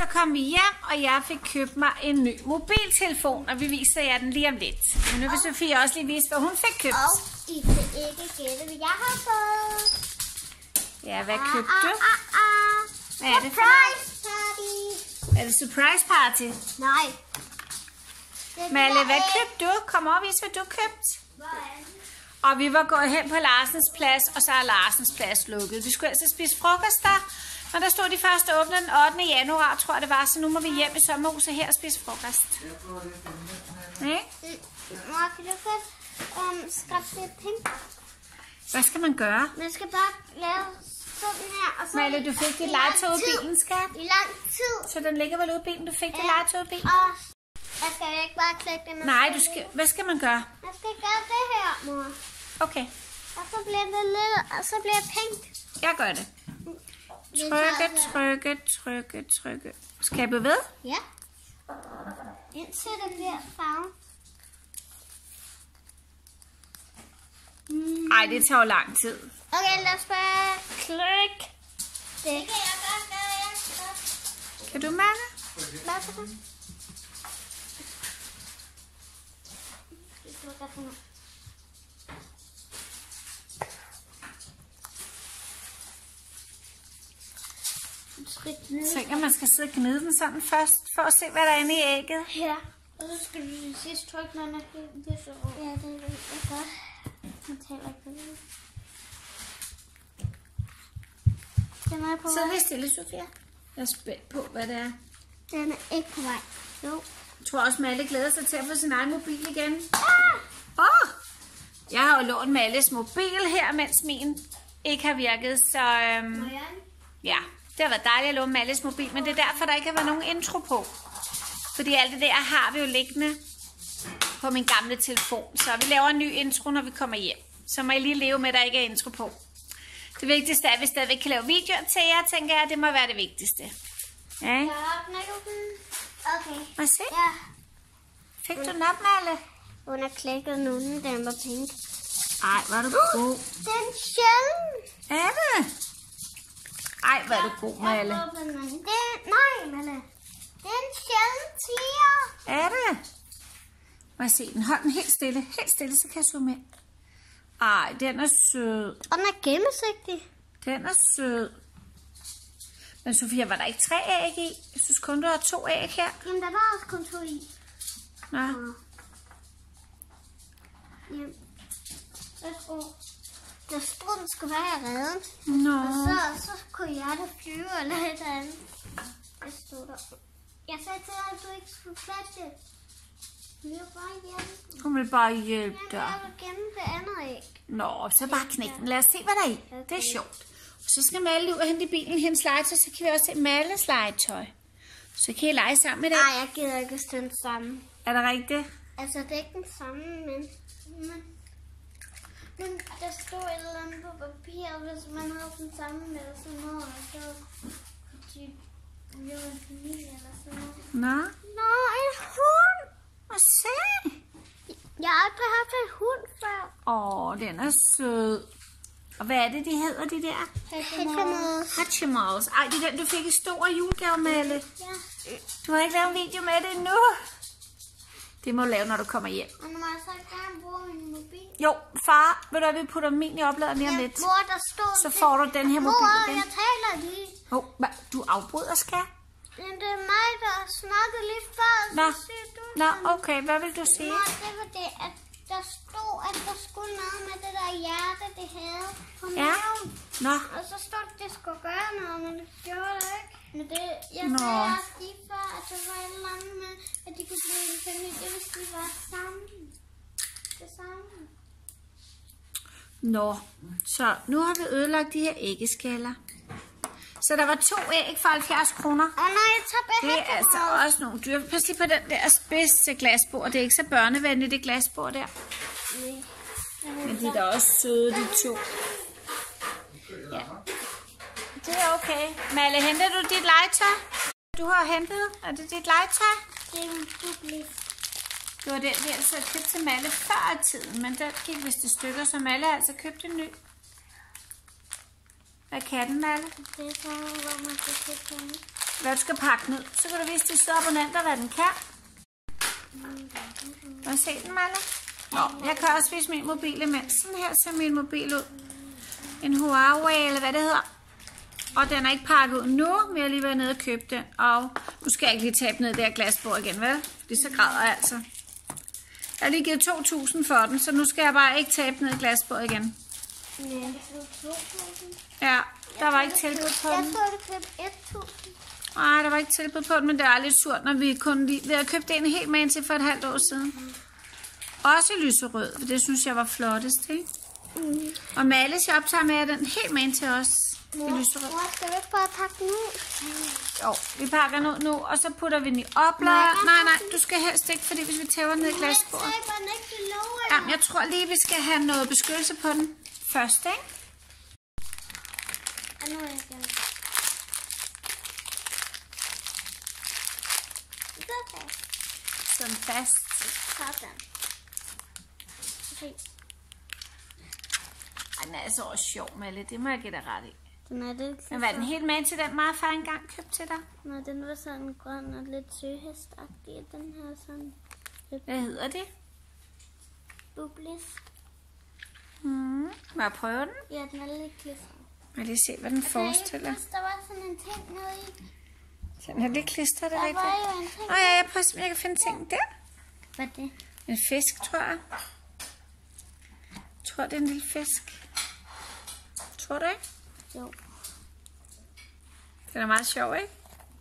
kom vi hjem, og jeg fik købt mig en ny mobiltelefon, og vi viser jer den lige om lidt. Men nu vil Sofie også lige vise, hvad hun fik købt. Og I kan ikke gætte, hvad jeg har fået. Ja, hvad købte du? Hvad er det for Surprise party. Er det surprise party? Nej. Malle, hvad købte du? Kom over og vis, hvad du købte. Og vi var gået hen på Larsens Plads, og så er Larsens Plads lukket. Vi skulle altså spise frokost der, men der stod de først åbne den 8. januar, tror jeg det var, så nu må vi hjem i sommerhuset her og spise frokost. Nej? Mor, kan du godt skrabbe penge? Hvad skal man gøre? Man skal bare lave sådan her, og så... Malle, du fik dit legetøj i bilen, skat. I lang tid. Så den ligger vel ude i bilen, du fik dit legetøj i bilen? Og jeg skal ikke bare klikke det. Nej, du skal... Hvad skal man gøre? Jeg skal gøre det her, mor. Okay. Og så bliver det lidt, og så bliver det pink. Jeg gør det. Trykke. Skal jeg blive ved? Ja. Indtil det bliver farve. Ej, det tager jo lang tid. Okay, lad os bare Klik. det. Det kan jeg godt gøre, Kan du, Malle? Lad os gøre. Det skal jeg gøre. Jeg tænker, man skal sidde og gnide den sådan først, for at se, hvad der er inde i ægget. Ja. Og så skal du sidst trykke, når den bliver så rød. Ja, det ved jeg godt. Jeg taler ikke på det. Den er på Så vej. lidt stille, Sofia. Jeg er spændt på, hvad det er. Den er ikke på vej. Jo. Jeg tror også, Malle glæder sig til at få sin egen mobil igen. Ah! Jeg har jo lånt Malles mobil her, mens min ikke har virket, så ja, det har været dejligt at låne Malles mobil, men det er derfor, der ikke har været nogen intro på. Fordi alt det der har vi jo liggende på min gamle telefon, så vi laver en ny intro, når vi kommer hjem. Så må I lige leve med, at der ikke er intro på. Det vigtigste er, at vi stadigvæk kan lave videoer til jer, tænker jeg, det må være det vigtigste. Ja. Okay. Må jeg se? Ja. Fik du den op, Malle? Hun har klikket nu, den var pink. Ej, hvor er du god. Den sjælden. Er det? Ej, hvor er du god, Malle. Nej, Malle. Den sjælden tiger. Er det? Må jeg se den? Hold den helt stille. Helt stille, så kan jeg zoome ind. Ej, den er sød. Og den er gennemsigtig. Den er sød. Men Sofia, var der ikke 3 æg i? Jeg synes kun, du har 2 æg her. Jamen, der var også kun 2 i. Nå. Jamen. Der stod, den skulle være reddet. Nå. Og så kunne jeg da flyve eller et andet. Det stod der. Jeg sagde til dig, at du ikke skulle klatte. Jeg vil bare hjælpe. Hun vil bare hjælpe dig. Jeg vil gemme det andet æg. Nå, så bare knæk den. Lad os se, hvad der er i. Det er sjovt. Og så skal Malle ud og hente i bilen hendes legetøj, så kan vi også se Malles legetøj. Så kan I lege sammen i dag. Nej, jeg gider ikke stå sammen. Er det rigtigt? Altså, det er ikke den samme, men der stod et eller andet på papir, hvis man havde den samme med sådan noget, og så de blev en familie eller sådan noget. Nå. Nå, en hund! Og se. Jeg har aldrig haft en hund før. Den er sød. Og hvad er det, de hedder, de der? Hatchimals. Ej, det er den, du fik i stor julegave, Malle. Ja. Du har ikke lavet en video med det endnu. Det må du lave, når du kommer hjem. Og nu må jeg så gerne bruge min mobil. Jo, far, ved du hvad, vi putter min i opladeren lige om lidt. Mor, der stod... Så får du den her mobil Mor, igen. jeg taler lige. Du afbryder, skat? Men det er mig, der snakkede lige før. Nå. Så siger du Nå, sådan. okay, hvad vil du sige? Mor, det var det, at der stod, at der skulle noget med det der hjerte, det havde på maven. Nå. Og så stod det, det skulle gøre noget, men det gjorde det ikke. Men det, jeg Nå. sagde også lige før, at det var et eller andet med, at de kunne blive en familie, hvis de var sammen. Det samme. Nå, så nu har vi ødelagt de her æggeskaller. Så der var 2 æg for 70 kroner. Og når jeg tager Det er altså også nogle dyr. Pas lige på den der spidse glasbord. Det er ikke så børnevenligt, det glasbord der. Men de er da også søde, de 2. Ja. Det er okay. Malle, henter du dit legetøj? Du har hentet? Er det dit legetøj? Det er en dublis. Det var den, vi altså købte til Malle før i tiden, men der gik vist et stykker, så Malle har altså købt en ny. Hvad kan den, Malle? Det er sådan, hvor man kan købe den. hvad du skal pakke ned. Så kan du vise de søde abonnenter, hvad den kan. Må jeg se den, Malle? Nå, jeg kan også vise min mobil imens. Sådan her ser min mobil ud. En Huawei, eller hvad det hedder. Og den er ikke pakket ud nu, men jeg har lige været nede og købe den. Og nu skal jeg ikke lige tabe ned det her glasbord igen, vel? Fordi så græder jeg altså. Jeg har lige givet 2.000 for den, så nu skal jeg bare ikke tabe ned i glasbordet igen. Ja, der var ikke tilbud på den. Jeg tror, du købte 1.000. Nej, der var ikke tilbud på den, men det er lidt surt, når vi kun lige... Vi har købt en helt med til for et halvt år siden. Også i lyserød, for det synes jeg var flottest, ikke? Og Malle shop tager med den helt med til os i lyserød. Mor, skal vi ikke bare pakke den ud? Jo, vi pakker den ud nu, og så putter vi den i oplader. Nej, du skal helst ikke, fordi hvis vi tæver den ned i glasbordet. Jeg taber den ikke til låget. Jamen, jeg tror lige, vi skal have noget beskyttelse på den først, ikke? Og nu er jeg igen. Sådan fast. Sådan. Okay. Ej, den er altså også sjov, Malle. Det må jeg give dig ret i. Den er det. Men var den helt med til den meget far engang købte til dig? Nej, den var sådan grøn og lidt søhestagtig. Den her sådan Hvad hedder det? bublis. Må jeg prøve den? Ja, den er lidt klistret. Må jeg lige se, hvad den forestiller. Der var sådan en ting nede i. Den er lidt klistret, det er Der rigtigt. var jo en ting. Nå ja, jeg prøver, om jeg kan finde ting der. Hvad er det? En fisk, tror jeg. Jeg tror, det er en lille fisk. Tror du ikke? Jo. Den er meget sjov, ikke?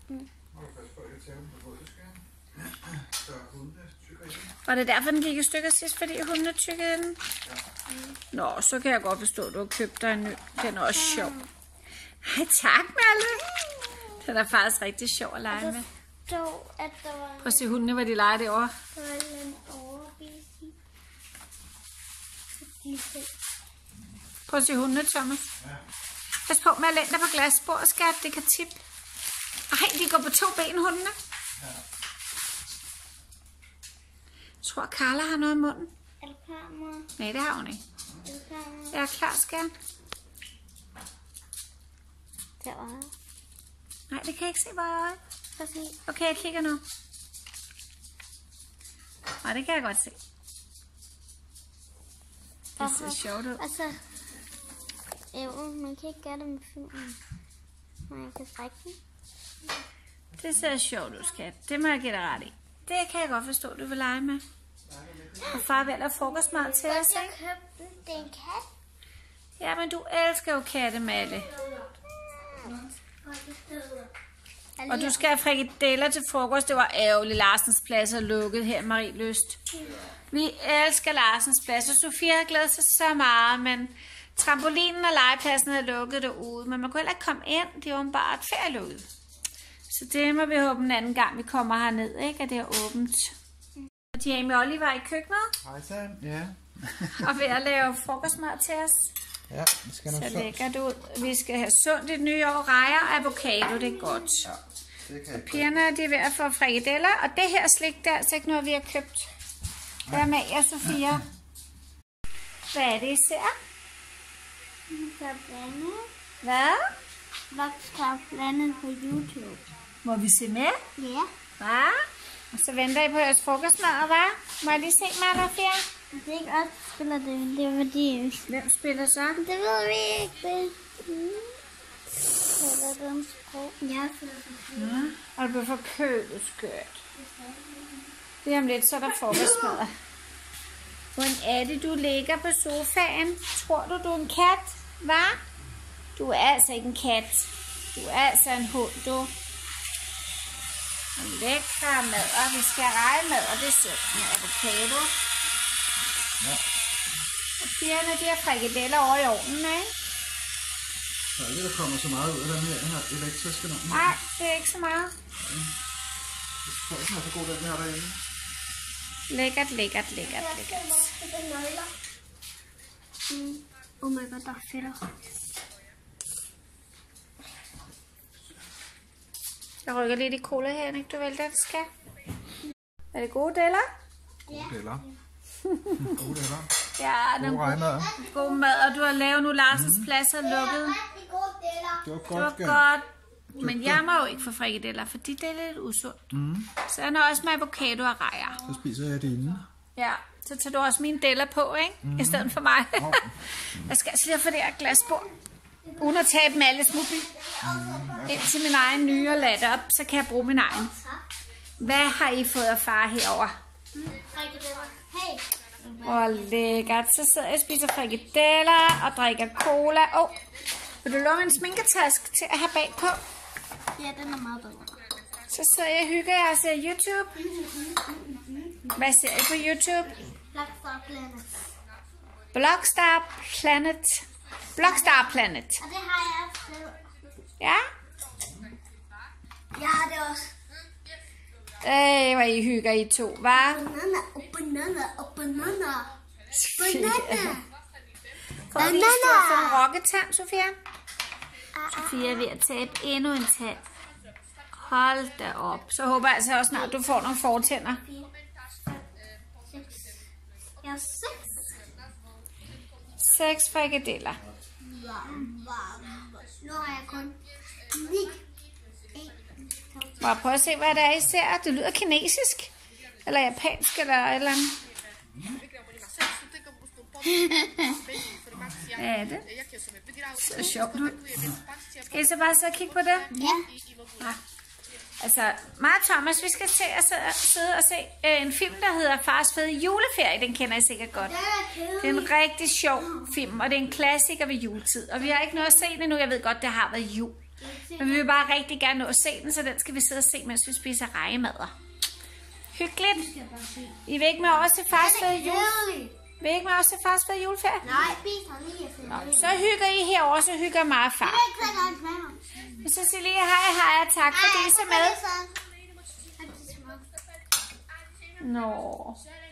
Var det derfor, den gik i stykker sidst, fordi hundene tykkede den? Nå, så kan jeg godt forstå, at du har købt dig en ny. Den er også sjov. Ej, tak, Malle. Den er faktisk rigtig sjov at lege med. Så at der var Prøv at se hundene, hvor de leger derovre. en overbisi. Prøv at se hundene, Thomas. Pas på med at læne dig på glasbordet, skat. Det kan tippe. Ej, de går på 2 ben, hundene. Jeg tror, Carla har noget i munden. Er du klar, mor? Nej, det har hun ikke. Er du klar, mor? Jeg er klar, skat. Der var jeg. Nej, det kan jeg ikke se, hvor jeg er. Prøv at se. Okay, jeg kigger nu. Nej, det kan jeg godt se. Det ser sjovt ud. Altså, man kan ikke gøre det med filmen. Men jeg kan strække den. Det ser sjovt ud, skat. Det må jeg give dig ret i. Det kan jeg godt forstå, du vil lege med. Og far vil lave frokostmad til os, Jeg ikke? købte den. Det er en kat. Ja, men du elsker jo katte, Malle. Og du skal have frikadeller til frokost. Det var ærgerligt. Larsens plads er lukket her, Marie Lyst. Vi elsker Larsens plads, og Sofia har glædet sig så meget, men trampolinen og legepladsen er lukket derude. Men man kunne heller ikke komme ind. Det er jo bare et ferielukket. Så det må vi håbe en anden gang, vi kommer herned, ikke? At det er åbent. Og Jamie og Oliver i køkkenet. Hej så, ja. Og ved at lave frokostmad til os. Ja, det skal nok Så sundt. lækkert ud. Vi skal have sundt i det nye år. Rejer og avocado, det er godt. Ja, det kan jeg Pigerne, de er ved at få frikadeller. Og det her slik, der er altså ikke noget, vi har købt. Hvad med jer, Sofia? Hvad er det, I ser? Så blandet. Hvad? Vokskraft blandet på YouTube. Må vi se med? Ja. Hvad? Og så venter I på jeres frokostmad, hvad? Må jeg lige se mig, der flere? Det er ikke os, der spiller det. Det er fordi... Hvem spiller så? Det ved vi ikke. Eller den sprog. Jeg Ja. Og det bliver forkølet skørt. Det er om lidt, så er der frokostmad. Hvordan er det, du ligger på sofaen? Tror du, du er en kat? Hvad? Du er altså ikke en kat. Du er altså en hund, du. En lækker mad, og vi skal reje mad, og det er sødt med avocado. Ja. Og pigerne, de har frikadeller over i ovnen, ikke? Der er ikke, der kommer så meget ud af den her elektriske nogen. Nej, det er ikke så meget. Jeg tror ikke, den er så god, den her derinde. Lækkert, lækkert, lækkert, lækkert. Oh my god, der er fedt. Jeg rykker lidt i cola her, ikke? Du vælter, det skal. Er det gode deller? Gode deller. Gode deller. Ja, Gode regnmad. god mad, og du har lavet nu Larsens plads er lukket. Det var Det var godt, skat. godt. Men jeg må jo ikke få frikadeller, for de er lidt usundt. Så jeg når også med avocado og rejer. Så spiser jeg det inden. Ja, så tager du også mine deller på, ikke? I stedet for mig. Jeg skal altså lige få det her glasbord. Uden at tabe dem alles mobil. Indtil min egen nye og latte op, så kan jeg bruge min egen. Hvad har I fået af far herover? Hey. Hvor lækkert. Så sidder jeg og spiser frikadeller og drikker cola. Vil du låne en sminketask til at have bagpå? Ja, den er meget bedre. Så sidder jeg og hygger jer og ser YouTube. Hvad ser I på YouTube? Blackstar Planet. Blockstar Planet. Blockstar Planet. Og det har jeg også. Ja? Jeg har det også. Hvor I hygger I to, hva'? Banana og banana og banana. Banana. Får du lige stået for en rokketand, Sofia? Sofia er ved at tabe endnu en tand. Hold da op. Så håber jeg altså også snart, du får nogle fortænder. 6. Jeg har 6. 6 frikadeller. Nu har jeg kun 9. Må jeg prøve at se, hvad det er, I ser? Det lyder kinesisk. Eller japansk, eller et eller andet. Hvad er det? Det er sjovt ud. Skal I så bare sidde og kigge på det? Ja. Altså, mig og Thomas, vi skal sidde og se en film, der hedder Fars fede juleferie. Den kender I sikkert godt. Det er en rigtig sjov film, og det er en klassiker ved juletid. Og vi har ikke nået at se den endnu. Jeg ved godt, det har været jul. Men vi vil bare rigtig gerne nå at se den, så den skal vi sidde og se, mens vi spiser rejemadder. Hyggeligt. I vil ikke med os til Fars fede juleferie? Vil I ikke med os til Fars fede juleferie? Nej, spiser lige. Så hygger I herovre, så hygger mig og far. Så sig lige hej og tak fordi I så med. Nå.